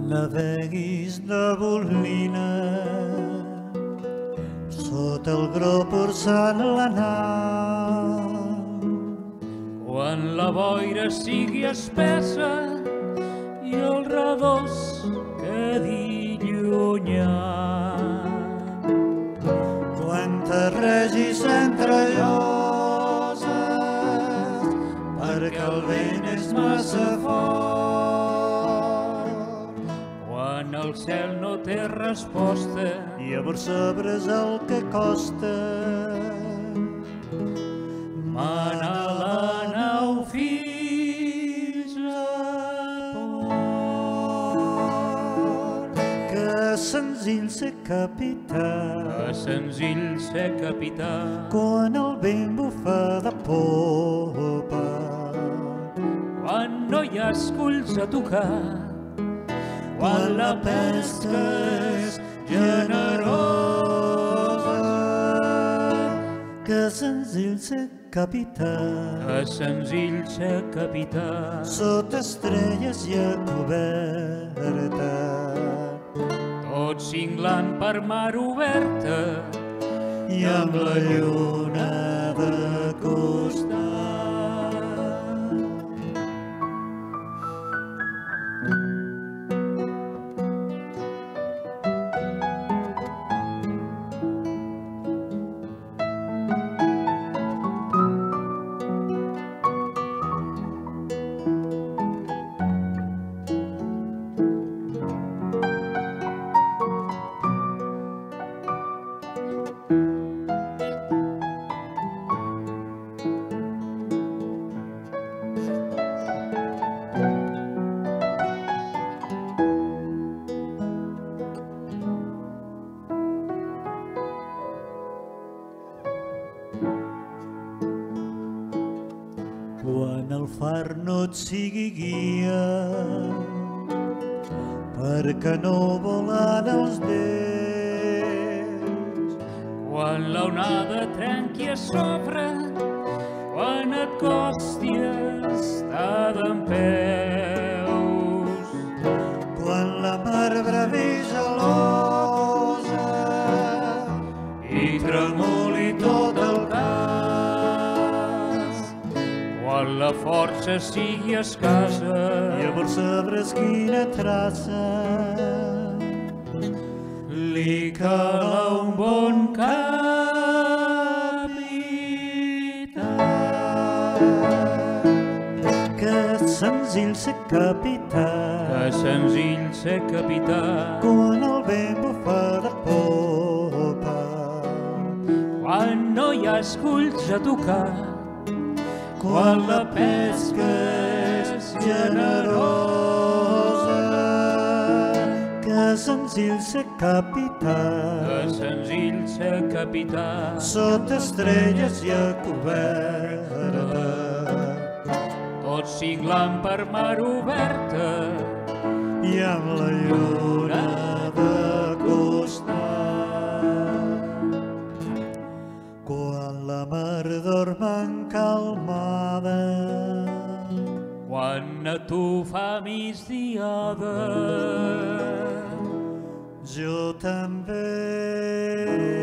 Naveguis de bolina sota el gro porçant la nau. Quan la boira sigui espessa i el redós quedi llunyà. Quan terregis entre lloses perquè el vent és massa fort. Quan el cel no té resposta i llavors sabres el que costa. Mana la nau fins a port. Que senzill ser capità, que senzill ser capità. Quan el vent bufa de popa, Quan no hi ha esculls a tocar, quan la pesca és generosa. Que senzill ser capità, que senzill ser capità. sota estrelles i a coberta, Tot cinglant per mar oberta i amb la lluna de costat. Quan el far no et sigui guia, perquè no volen els vents. Quan l'onada trenqui a sobre, quan et costi estar dempeus. Quan la mar bravi gelosa i tremoli tot el cas. Quan la força sigui escassa, Llavors sabràs quina traça li cal a un bon capità. Que senzill ser capità, que senzill ser capità. quan el vent bufa de popa, Quan no hi ha esculls a tocar, quan la pesca és generosa. Que senzill ser capità, que senzill ser capità. sota estrelles i a coberta, Tot cinglant per mar oberta i amb la lluna de costat. Quan la mar dorm encalmada, quan a tu fa migdiada, jo també